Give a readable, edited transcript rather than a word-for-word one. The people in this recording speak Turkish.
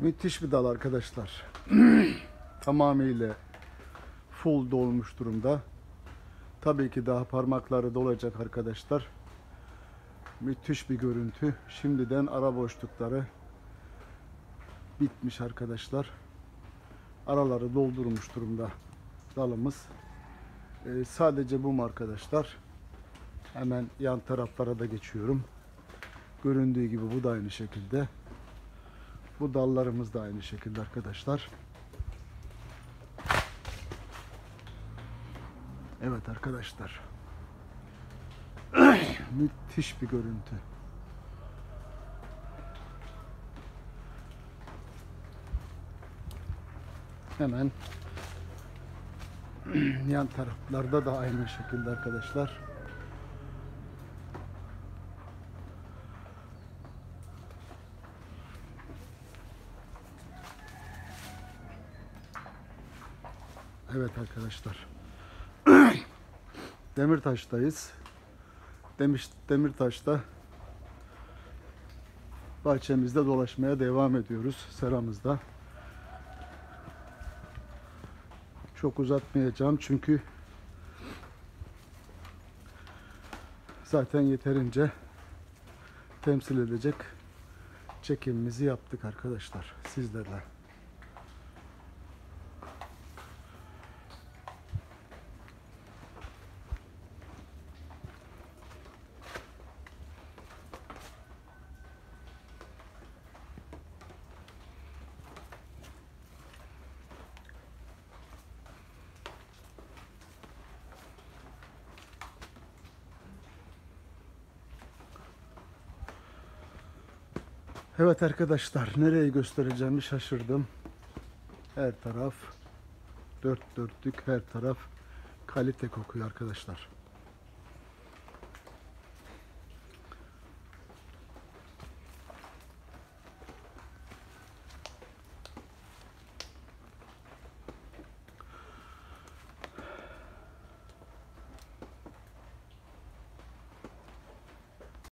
Müthiş bir dal arkadaşlar. Tamamıyla full dolmuş durumda. Tabii ki daha parmakları dolacak arkadaşlar. Müthiş bir görüntü. Şimdiden ara boşlukları bitmiş arkadaşlar. Araları doldurmuş durumda dalımız. Sadece bu mu arkadaşlar? Hemen yan taraflara da geçiyorum. Göründüğü gibi bu da aynı şekilde. Bu dallarımız da aynı şekilde arkadaşlar. Evet arkadaşlar. Müthiş bir görüntü. Hemen yan taraflarda da aynı şekilde arkadaşlar. Evet arkadaşlar. Demirtaş'tayız. Demirtaş'ta bahçemizde dolaşmaya devam ediyoruz seramızda. Çok uzatmayacağım çünkü zaten yeterince temsil edecek çekimimizi yaptık arkadaşlar sizlerle. Evet arkadaşlar, nereyi göstereceğimi şaşırdım. Her taraf dört dörtlük, her taraf kalite kokuyor arkadaşlar.